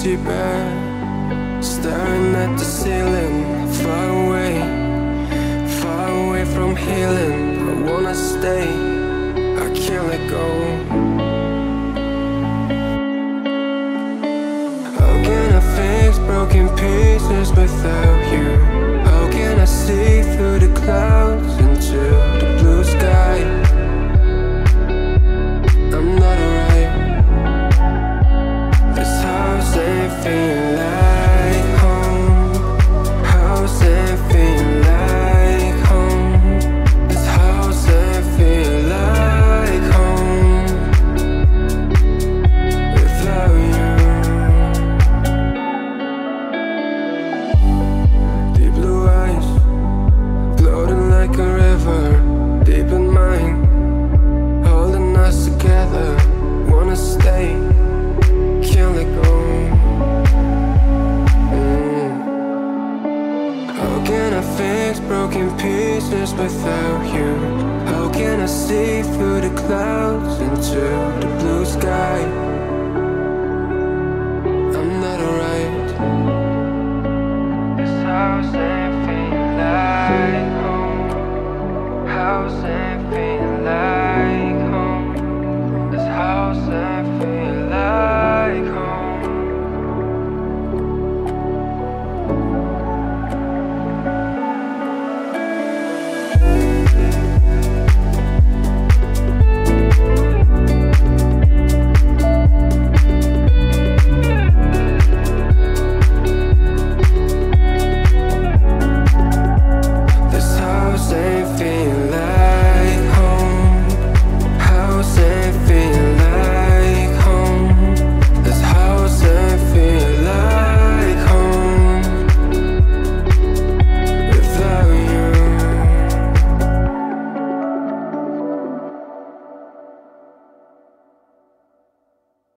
empty bed, staring at the ceiling, far away from healing. I wanna stay, I can't let go. How can I fix broken pieces without you? How can I see through the clouds into the blue sky? I'm not alright. This house ain't feeling like home. House ain't feeling like home. This house ain't feeling like home without you. Deep blue eyes, floating like a river, deep in mine, holding us together. Wanna stay, can't let go. How can I fix broken pieces without you? How can I see through the clouds into the blue sky? I'm not alright. This house